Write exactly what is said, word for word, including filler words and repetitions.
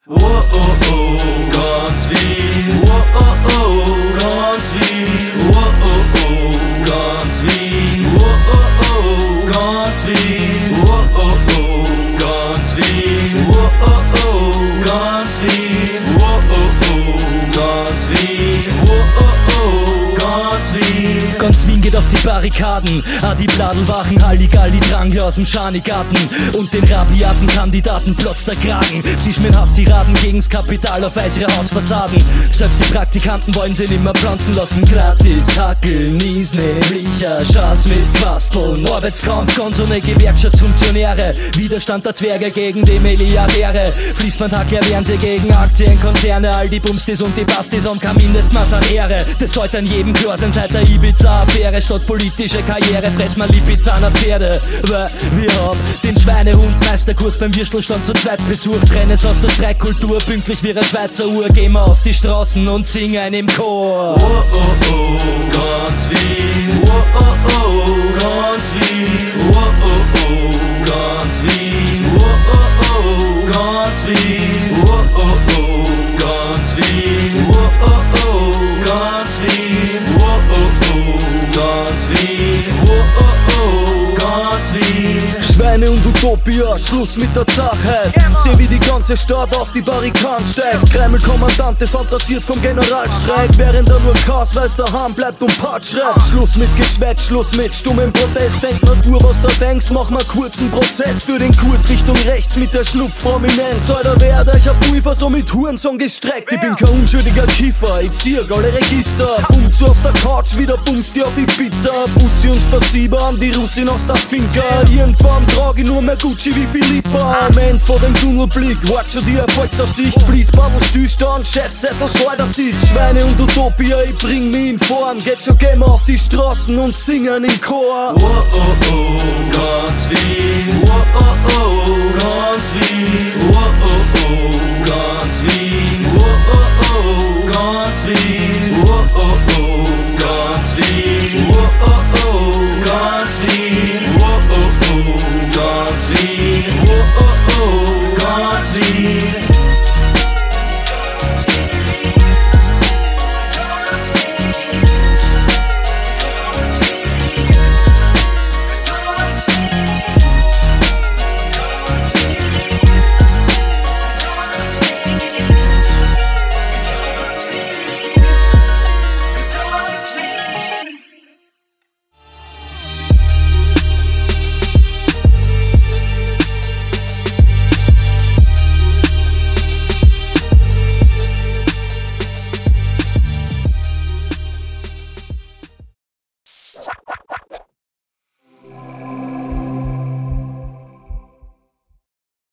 Oh oh oh, ganz Wien. Oh oh oh, ganz Wien. Oh oh oh, ganz Wien. Oh oh oh, ganz Wien. Oh oh oh, ganz Wien. Oh oh oh, ganz Wien. Oh oh oh, ganz Wien. Oh oh oh, ganz Wien. Ganz Wien geht auf die Barrikaden, ah, die Bladel wachen Halligalli, Drang aus dem Schanigarten. Und den rabiaten Kandidaten platzt der Kragen. Sie schmieren Hasstiraden gegen's Kapital auf eisere Hausfassaden. Selbst die Praktikanten wollen sie nimmer pflanzen lassen. Gratis, Hackel, Niesne, Licher, Schaß mit Quasteln. Arbeitskampf, Konsone, Gewerkschaftsfunktionäre. Widerstand der Zwerge gegen die Milliardäre. Fließbandhackler wehren sie gegen Aktienkonzerne. All die Bumstis und die Bastis haben kein Mindestmaß an Ehre. Das sollte an jedem klar sein seit der Ibiza-Affäre. Statt politische Karriere fress man Lipizzaner Pferde. Weil wir haben den Schweinehund-Meisterkurs beim Würstelstand zu zweit besucht. Renaissance der Streikkultur, pünktlich wie eine Schweizer Uhr. Gehen wir auf die Straßen und singen im Chor. Oh oh oh, ganz Wien. Oh oh oh, ganz Wien. Oh oh oh, ganz Wien. Oh oh oh, ganz Wien. Oh oh oh, ganz Wien. Oh oh oh, ganz Wien. Oh oh oh, ganz Wien. Oh oh oh, ganz Wien. Schweine und Utopia, Schluss mit der Zachheit. Seh wie die ganze Stadt auf die Barrikaden steigt. Kreml-Kommandante fantasiert vom Generalstreik, während er nur Chaos weiß, daheim bleibt und Part schreibt. Schluss mit Geschwätz, Schluss mit stummem Protest. Denk Natur, was du denkst, mach mal kurzen Prozess für den Kurs Richtung rechts mit der Schlupfprominenz. Alter, wer euch ein Pulver so mit Hurensong gestreckt? Ich bin kein unschuldiger Kiefer, ich zieh alle Register. Bumst du auf der Couch, wieder bumst dir auf die Pizza. Bussi und Spasiba an die Russin aus der Finca. Irgendwann trag ich nur mehr Gucci wie Philippa. Am Ende vor dem Tunnelblick, watch schon die Erfolgsaussicht. Fließbabel, Stillstand, Chefsessel, Schleudersitz. Schweine und Utopia, ich bring mich in Form. Geht schon, gehen wir auf die Straßen und singen im Chor. Oh oh oh, ganz Wien. Oh oh oh,